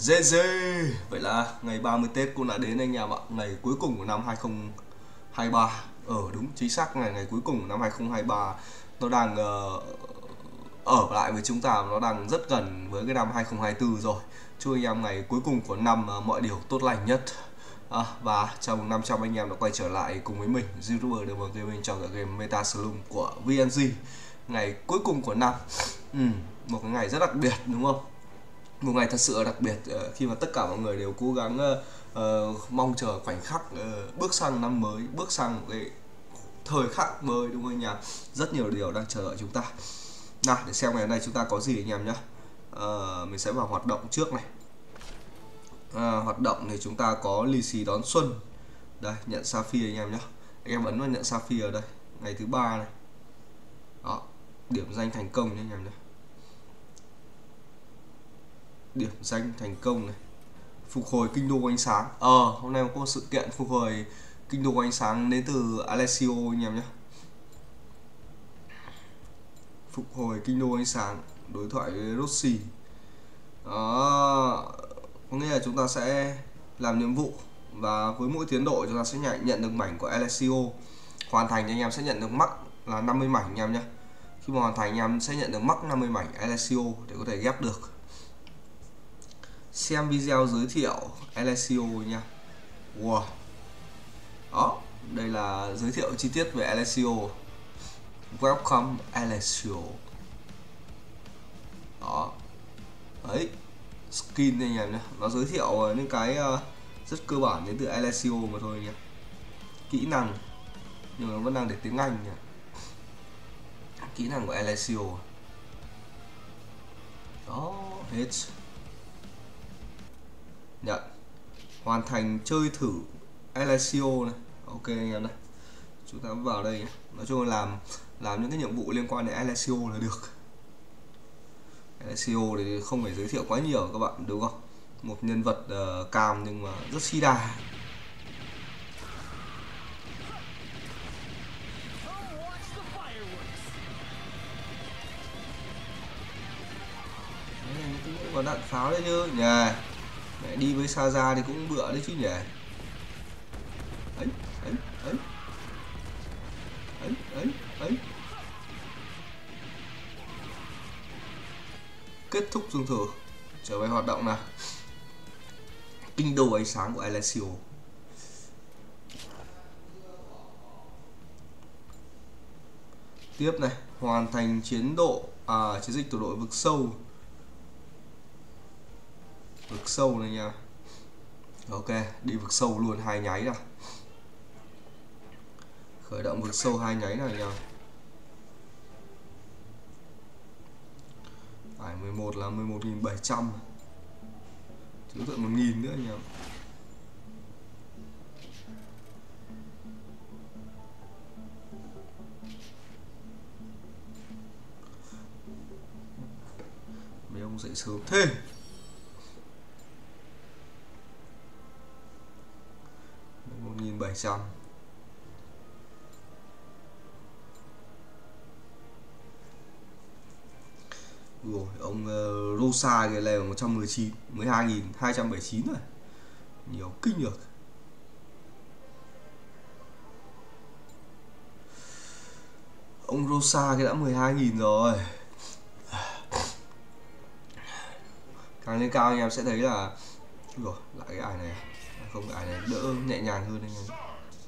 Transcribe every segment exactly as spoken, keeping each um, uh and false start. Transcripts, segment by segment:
Dê dê. Vậy là ngày ba mươi Tết cũng đã đến anh em ạ. Ngày cuối cùng của năm hai không hai ba. Ờ đúng, chính xác ngày ngày cuối cùng của năm hai không hai ba. Nó đang uh, ở lại với chúng ta, nó đang rất gần với cái năm hai không hai tư rồi. Chúc anh em ngày cuối cùng của năm uh, mọi điều tốt lành nhất. À, và chào mừng năm trăm anh em đã quay trở lại cùng với mình, YouTuber Đường Mờ Gaming trong tựa game Meta Slum của vê en giê. Ngày cuối cùng của năm, ừ, một cái ngày rất đặc biệt đúng không? Một ngày thật sự đặc biệt uh, khi mà tất cả mọi người đều cố gắng uh, uh, mong chờ khoảnh khắc uh, bước sang năm mới, bước sang một cái thời khắc mới đúng không anh em? Rất nhiều điều đang chờ đợi chúng ta. Nào để xem ngày hôm nay chúng ta có gì anh em nhé. Uh, mình sẽ vào hoạt động trước này. À, hoạt động thì chúng ta có lì xì đón xuân. Đây, nhận Sapphire anh em nhé. Anh em ấn vào nhận Sapphire ở đây, ngày thứ ba này. Đó, điểm danh thành công nhé anh em nhé. Điểm danh thành công này. Phục hồi kinh đô ánh sáng. Ờ, hôm nay có một sự kiện phục hồi kinh đô ánh sáng đến từ Alessio anh em nhé. Phục hồi kinh đô ánh sáng, đối thoại với Rossi. Đó, có nghĩa là chúng ta sẽ làm nhiệm vụ và với mỗi tiến độ chúng ta sẽ nhận, nhận được mảnh của Alessio. Hoàn thành thì anh em sẽ nhận được mắc là năm mươi mảnh anh em nhé. Khi mà hoàn thành anh em sẽ nhận được mắc năm mươi mảnh Alessio để có thể ghép được. Xem video giới thiệu Alessio nha. Wow. Đó, đây là giới thiệu chi tiết về Alessio. Welcome Alessio. Đó. Đấy, skin này anh em nhé. Nó giới thiệu những cái uh, rất cơ bản đến từ Alessio mà thôi nhé. Kỹ năng nhưng mà vẫn đang để tiếng Anh nhé. Kỹ năng của Alessio. Đó, hết. Nhận. Hoàn thành chơi thử Alessio này. Ok anh em này. Chúng ta vào đây nhé. Nói chung là làm làm những cái nhiệm vụ liên quan đến Alessio là được. Alessio thì không phải giới thiệu quá nhiều các bạn đúng không? Một nhân vật uh, cam nhưng mà rất chi đà. Cũng có đạn pháo đấy chứ nhỉ. Mẹ đi với Saza thì cũng bựa đấy chứ nhỉ. Ấy ấy ấy ấy ấy ấy. Kết thúc dùng thử, trở về hoạt động nào. Kinh đô ánh sáng của Alessio. Tiếp này, hoàn thành chiến độ à, chiến dịch tổ đội vực sâu. Vực sâu này nha. Ok, đi vực sâu luôn hai nháy nào. Khởi động vực sâu hai nháy này nha. Phải mười một là mười một nghìn bảy trăm. Thiếu tận một nghìn nữa nhỉ. Mấy ông dậy sớm thế. một nghìn bảy trăm. Rồi, ông uh, Rosa cái level một trăm mười chín, mười hai nghìn hai trăm bảy mươi chín rồi. Nhiều kinh được. Ông Rosa cái đã mười hai nghìn rồi. Càng lên cao anh em sẽ thấy là rồi, lại cái ải này. Không, cái ải này đỡ nhẹ nhàng hơn anh em.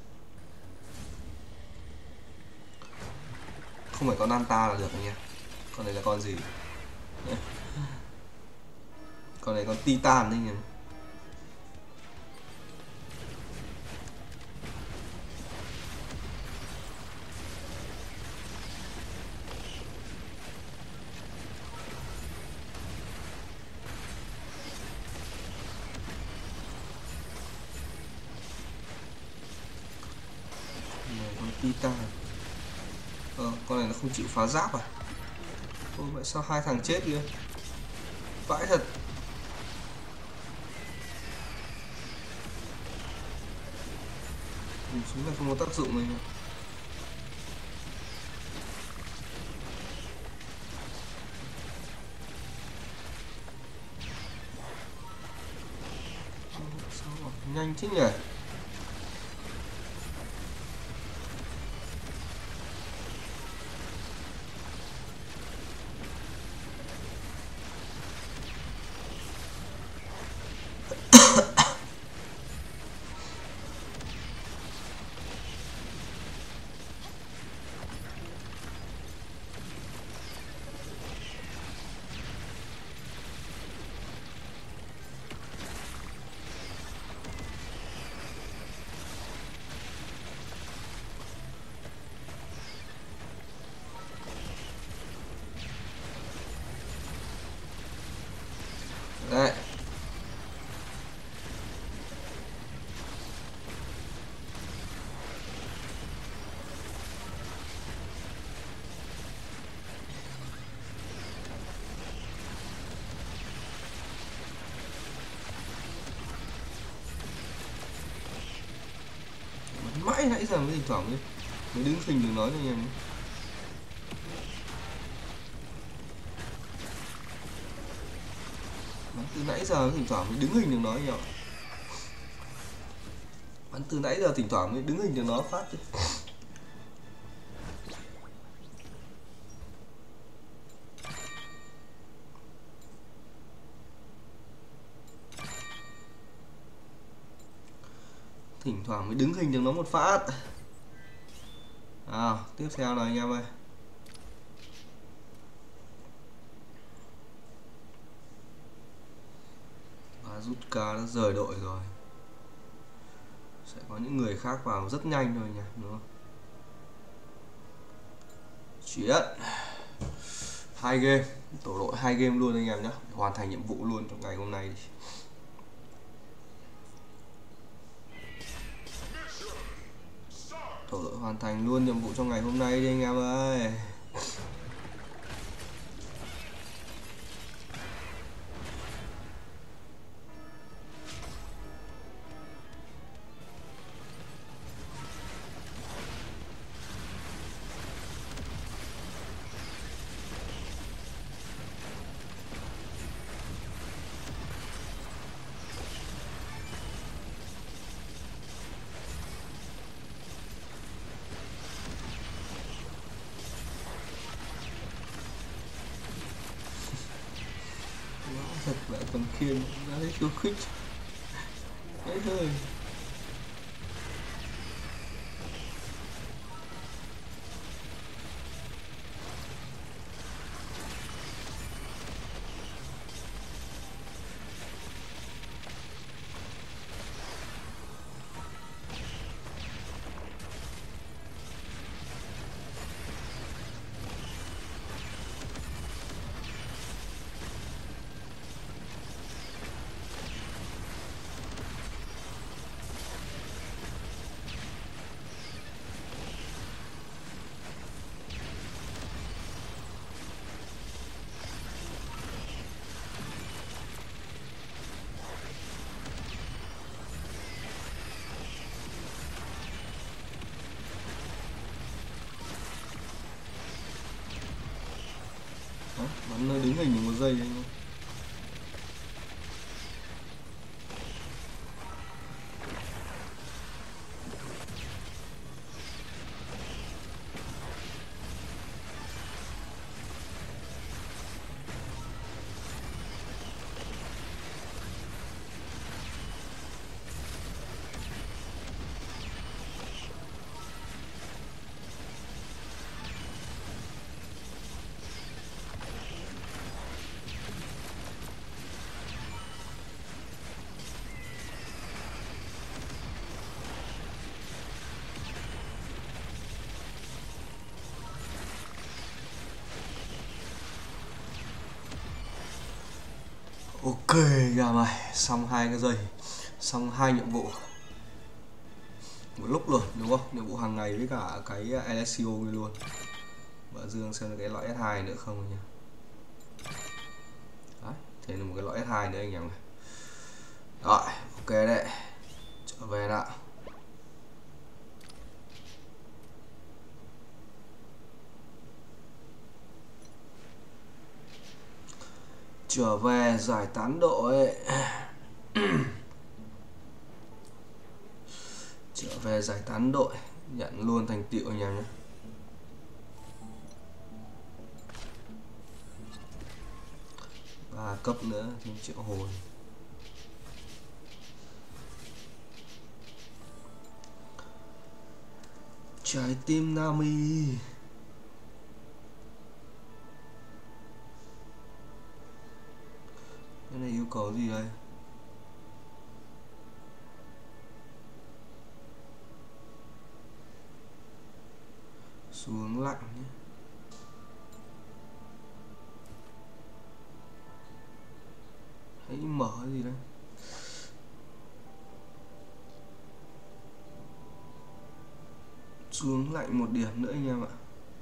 Không phải con Nanta là được anh em. Con này là con gì? Con này con Titan đấy anh em. Này, con Titan. Ờ, con này nó không chịu phá giáp à? Ôi vậy sao hai thằng chết kìa? Vãi thật. Dùng súng này không có tác dụng này. Nhanh thế nhỉ. Đấy. Mãi nãy giờ mới thỉnh thoảng mới, mới đứng phình đừng nói cho anh em. Bắn từ nãy giờ thỉnh thoảng mới đứng hình đừng nói nhỉ. Bắn từ nãy giờ thỉnh thoảng mới đứng hình đừng nói phát đi. Thỉnh thoảng mới đứng hình đừng nói một phát. À, tiếp theo là anh em ơi. Azuka đã rời đội rồi. Sẽ có những người khác vào rất nhanh thôi nha, đúng không? Chuyện hai game, tổ đội hai game luôn anh em nhé, hoàn thành nhiệm vụ luôn trong ngày hôm nay. Tổ đội hoàn thành luôn nhiệm vụ trong ngày hôm nay đi anh em ơi. Thật là còn khiên đã thấy khiêu khích đấy thôi. Bắn nơi đứng hình một giây anh ơi. Ok gà mày, xong hai cái giây, xong hai nhiệm vụ một lúc luôn đúng không? Nhiệm vụ hàng ngày với cả cái Alessio luôn. Và Dương xem cái loại ét hai nữa không nha. Đấy, thế là một cái loại ét hai nữa anh em này. Rồi, ok đấy. Trở về đã. Trở về giải tán đội. Về giải tán đội, nhận luôn thành tựu anh em nhé. Ba cấp nữa thêm triệu hồn. Trái tim Nami. Cái này yêu cầu gì đây? Xuống lạnh nhé. Hãy mở gì đây? Xuống lạnh một điểm nữa anh em ạ.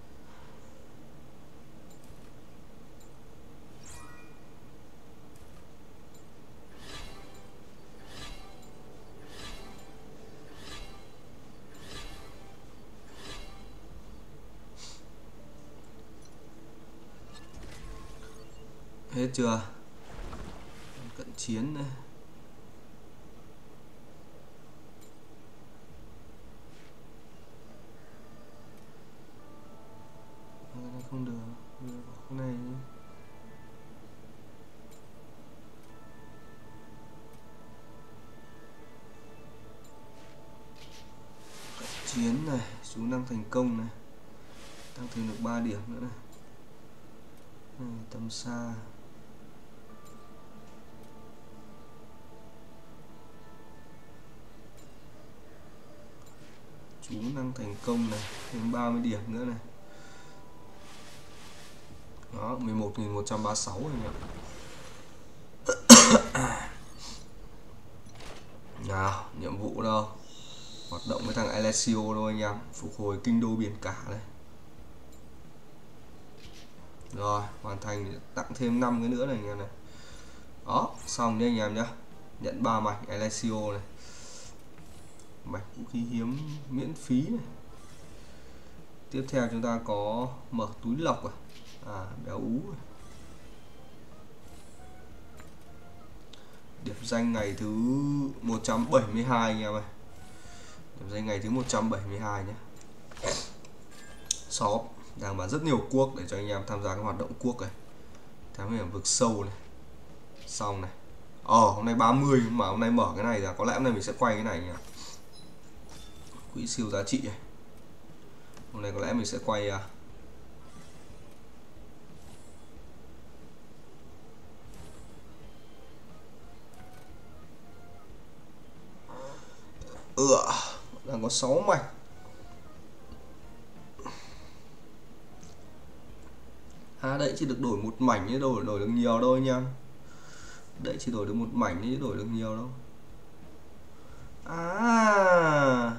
Hết chưa? Cận chiến này. Cái này không được, cái này cận chiến này, chú năng thành công này, tăng thêm được ba điểm nữa này. Này, tầm xa. Chú năng thành công này, thêm ba mươi điểm nữa này. Đó, mười một nghìn một trăm ba mươi sáu anh em. Nào, nhiệm vụ đâu? Hoạt động với thằng Alessio thôi anh em, phục hồi kinh đô biển cả đây. Rồi, hoàn thành, tặng thêm năm cái nữa này anh em này. Đó, xong nhé anh em nhé. Nhận ba mảnh Alessio này. Mảnh vũ khí hiếm miễn phí này. Tiếp theo chúng ta có mở túi lọc à, à béo ú này. Điểm danh ngày thứ một trăm bảy mươi hai anh em ơi. Điểm danh ngày thứ một trăm bảy mươi hai nhé. Shop đang bán rất nhiều cuốc để cho anh em tham gia các hoạt động cuốc này. Thám hiểm vực sâu này. Xong này. Ờ hôm nay ba mươi mà hôm nay mở cái này là có lẽ hôm nay mình sẽ quay cái này nhỉ. Quỹ siêu giá trị này. Hôm nay có lẽ mình sẽ quay à, ừ, đang có sáu mảnh. À đấy chỉ được đổi một mảnh chứ đổi đổi được nhiều đâu nha. Đấy chỉ đổi được một mảnh chứ đổi được nhiều đâu. À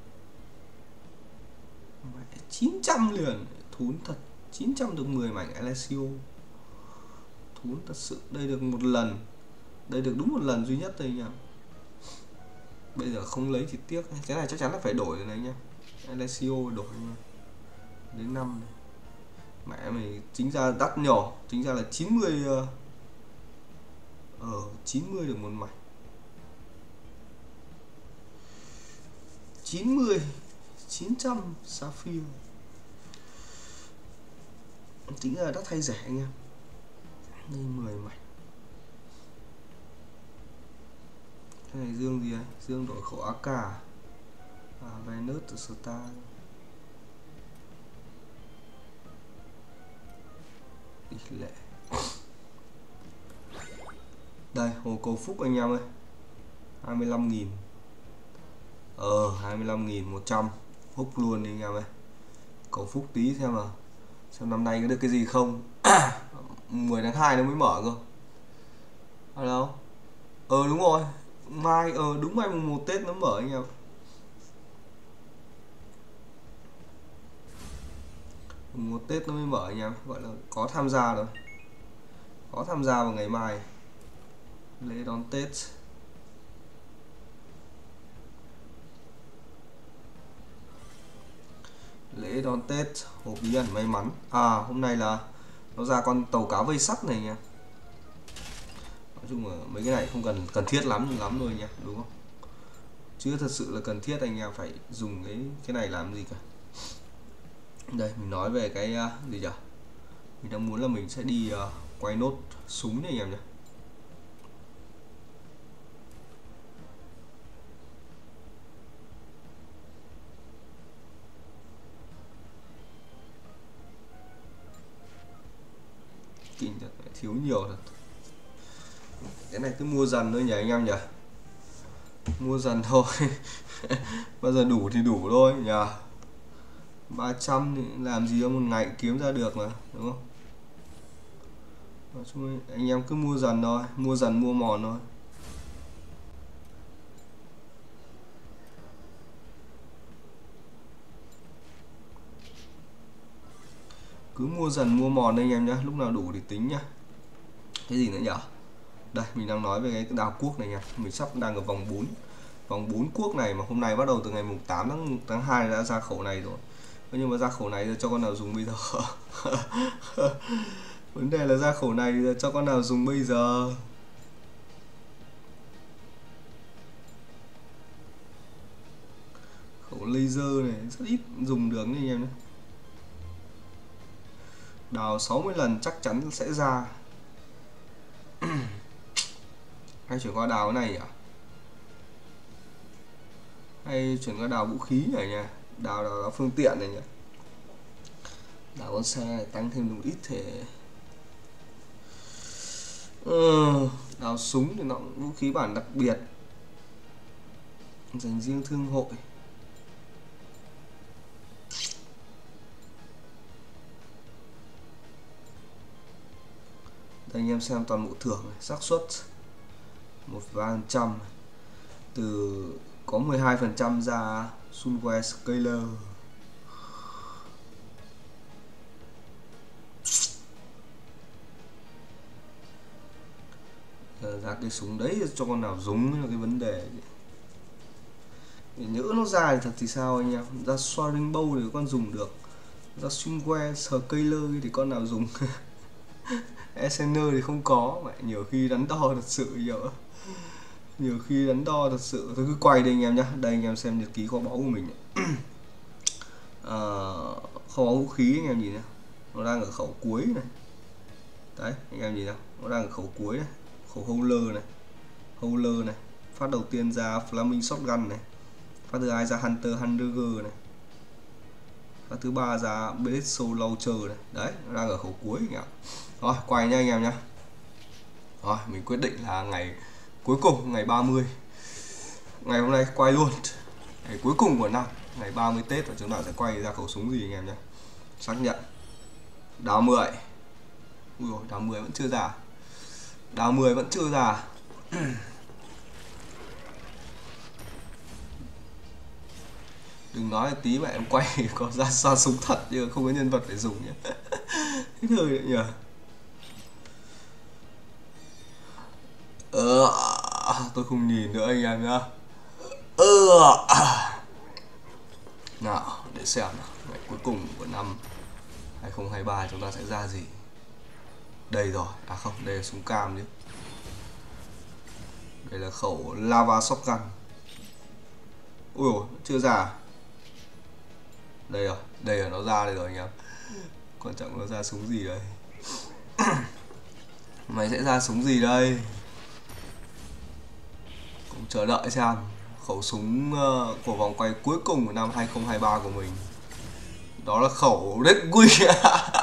chín trăm liền, thún thật. Chín trăm được mười mảnh Alessio. Thún thật sự. Đây được một lần. Đây được đúng một lần duy nhất thôi nha. Bây giờ không lấy thì tiếc. Cái này chắc chắn là phải đổi rồi đấy nha. Alessio đổi nha. Đến năm này. Mẹ mày chính ra đắt nhỏ. Chính ra là chín mươi. Ờ chín mươi được một mảnh. chín mươi chín trăm Sapphire. Tính ra đắt hay rẻ anh em. Đây mười mảnh. Cái này dương gì ấy? Dương đổi khẩu a ca. À, Venus từ Star. Tỷ lệ. Đây, hồ cầu phúc anh em ơi. hai mươi lăm nghìn. Ờ, hai mươi lăm nghìn một trăm. Húc luôn đi anh em ơi. Cầu phúc tí xem nào. Xem năm nay có được cái gì không. mười tháng hai nó mới mở cơ. Ở đâu? Ờ đúng rồi. Mai, ờ đúng mai mùng một Tết nó mở anh em. Mùng một Tết nó mới mở anh em. Gọi là có tham gia rồi. Có tham gia vào ngày mai. Lễ đón Tết. Lễ đón Tết, hộp bí ẩn may mắn. À hôm nay là nó ra con tàu cá vây sắt này nha. Nói chung là mấy cái này không cần cần thiết lắm lắm thôi nha, đúng không? chưa thật sự là cần thiết anh em phải dùng cái cái này làm gì cả. Đây mình nói về cái uh, gì nhỉ, mình đang muốn là mình sẽ đi uh, quay nốt súng này anh em nhé. Kinh thật, thiếu nhiều thật. Cái này cứ mua dần thôi nhỉ anh em nhỉ, mua dần thôi. Bao giờ đủ thì đủ thôi nhỉ. Ba trăm thì làm gì có một ngày kiếm ra được mà, đúng không? Nói chung anh em cứ mua dần thôi, mua dần mua mòn thôi. Cứ mua dần mua mòn anh em nhá, lúc nào đủ thì tính nhá. Cái gì nữa nhỉ? Đây mình đang nói về cái đào cuốc này nha. Mình sắp đang ở vòng bốn, vòng bốn cuốc này mà hôm nay bắt đầu từ ngày mùng tám tháng hai đã ra khẩu này rồi. Nhưng mà ra khẩu này cho con nào dùng bây giờ? Vấn đề là ra khẩu này cho con nào dùng bây giờ? Khẩu laser này rất ít dùng được đấy anh em nhé. Đào sáu mươi lần chắc chắn sẽ ra. Hay chuyển qua đào cái này nhỉ? Hay chuyển qua đào vũ khí này nha. Đào, đào, đào phương tiện này nhỉ. Đào con xe này tăng thêm một ít thể. Ừ, đào súng thì nó vũ khí bản đặc biệt dành riêng thương hội. Đây anh em xem toàn bộ thưởng này, xác suất một phẩy ba phần trăm, từ có mười hai phần trăm ra Sunway Scaler. Ra cái súng đấy cho con nào dùng là cái vấn đề. Nhỡ nó dài thật thì sao anh em? Ra Soaring Bow thì con dùng được, ra Sunway Scaler thì con nào dùng? ét en e thì không có, mà nhiều khi đắn đo thật sự nhiều. Nhiều khi đắn đo thật sự. Tôi cứ quay đây anh em nhá. Đây anh em xem nhật ký kho báu của mình. À, kho báu vũ khí anh em nhìn nhá, nó đang ở khẩu cuối này. Đấy anh em nhìn nào, nó đang ở khẩu cuối này, khẩu Howler này, Howler này. Phát đầu tiên ra Flaming Shotgun này, phát thứ hai ra Hunter Hunter này, phát thứ ba ra Blitzo Launcher này. Đấy, nó đang ở khẩu cuối anh em. Rồi quay nha anh em nhá. Rồi mình quyết định là ngày cuối cùng, ngày ba mươi, ngày hôm nay quay luôn, ngày cuối cùng của năm, ngày ba mươi Tết, và chúng ta sẽ quay ra khẩu súng gì anh em nhé. Xác nhận đào mười. Ui dồi, đào mười vẫn chưa ra, đào mười vẫn chưa ra. Đừng nói là tí mà em quay có ra xa súng thật nhưng không có nhân vật để dùng nhé. Thế thời nhỉ. Ờ, tôi không nhìn nữa anh em nhá. Ờ, nào để xem nào, ngày cuối cùng của năm hai không hai ba chúng ta sẽ ra gì. Đây rồi, à không, đây là súng cam chứ. Đây là khẩu Lava Shotgun. Ui dồi, chưa ra. Đây rồi, đây là nó ra đây rồi anh em. Quan trọng nó ra súng gì đây? Mày sẽ ra súng gì đây? Cũng chờ đợi xem. Khẩu súng uh, của vòng quay cuối cùng của năm hai không hai ba của mình, đó là khẩu Red Wing.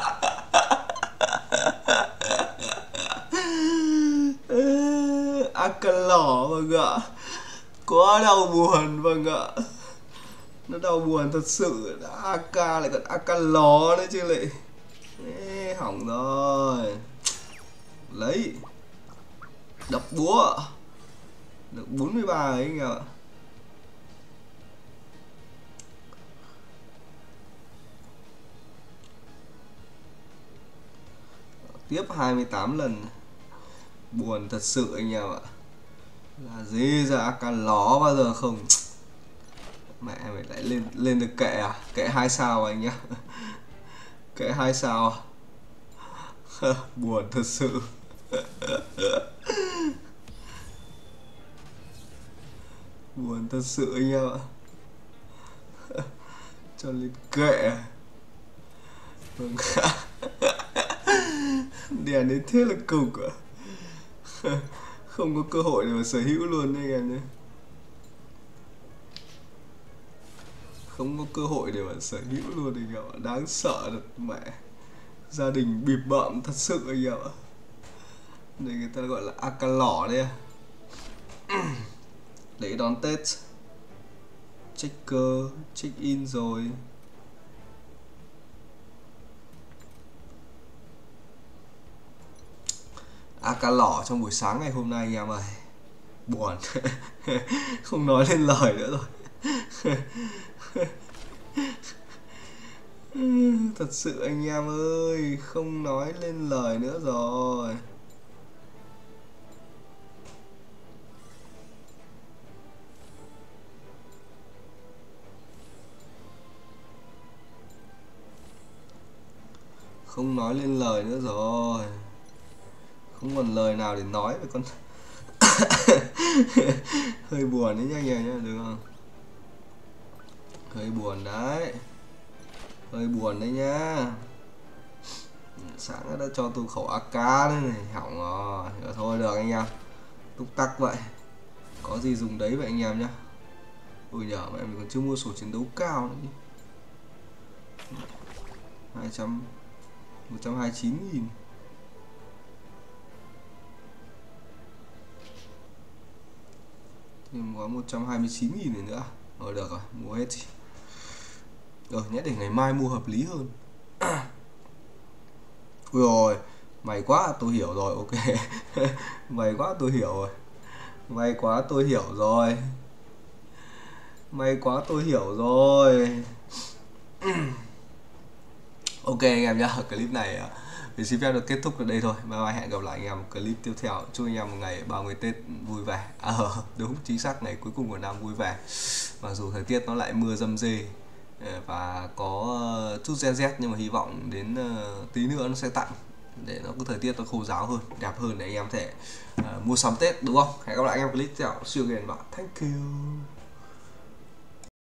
a ca lỏ vâng ạ. Quá đau buồn vâng ạ. Nó đau buồn thật sự. a ca lại còn a ca ló nữa chứ lại. Ê, hỏng rồi. Lấy đập búa được bốn mươi ba ấy anh ạ. Tiếp hai mươi tám lần. Buồn thật sự anh em ạ. Là gì ra a ca ló bao giờ không? Mẹ mày lại lên lên được kệ à? Kệ hai sao anh nhá. Kệ hai sao. Buồn thật sự. Buồn thật sự anh em ạ. Cho lên kệ. Vâng. Đèn đến thế là cục ạ. Không có cơ hội để mà sở hữu luôn anh em nhé. Không có cơ hội để mà sở hữu luôn anh em ạ. Đáng sợ thật mẹ. Gia đình bịp bợm thật sự anh em ạ. Đây người ta gọi là a ca lỏ đây. Để đón Tết. Checker, check in rồi. A ca lỏ trong buổi sáng ngày hôm nay anh em ơi. Buồn. Không nói lên lời nữa rồi. Thật sự anh em ơi, không nói lên lời nữa rồi. Không nói lên lời nữa rồi. Không còn lời nào để nói với con. Hơi buồn đấy nha anh em nhá, được không? Hơi buồn đấy. Hơi buồn đấy nhá. Sáng đã cho tôi khẩu a ca đấy này, hỏng rồi. Rồi thôi được anh em. Túc tắc vậy. Có gì dùng đấy vậy anh em nhá. Ôi nhờ mẹ mình còn chưa mua sổ chiến đấu cao nữa. hai trăm, một trăm hai mươi chín nghìn. Thêm có một trăm hai mươi chín nghìn này nữa. Rồi được rồi, mua hết gì. Rồi nhé, để ngày mai mua hợp lý hơn. Ui rồi, may quá tôi hiểu rồi, ok. May quá tôi hiểu rồi. May quá tôi hiểu rồi. May quá tôi hiểu rồi. Ok anh em nhá, clip này mình xin phép được kết thúc ở đây thôi. Bye bye, hẹn gặp lại anh em clip tiếp theo. Chúc anh em một ngày ba mươi Tết vui vẻ. À, đúng, chính xác ngày cuối cùng của năm vui vẻ. Mặc dù thời tiết nó lại mưa râm rê và có chút rét rét, nhưng mà hy vọng đến tí nữa nó sẽ tạnh để nó có thời tiết nó khô ráo hơn, đẹp hơn để anh em thể uh, mua sắm Tết, đúng không? Hẹn gặp lại anh em clip tiếp theo. See you again bạn. Thank you.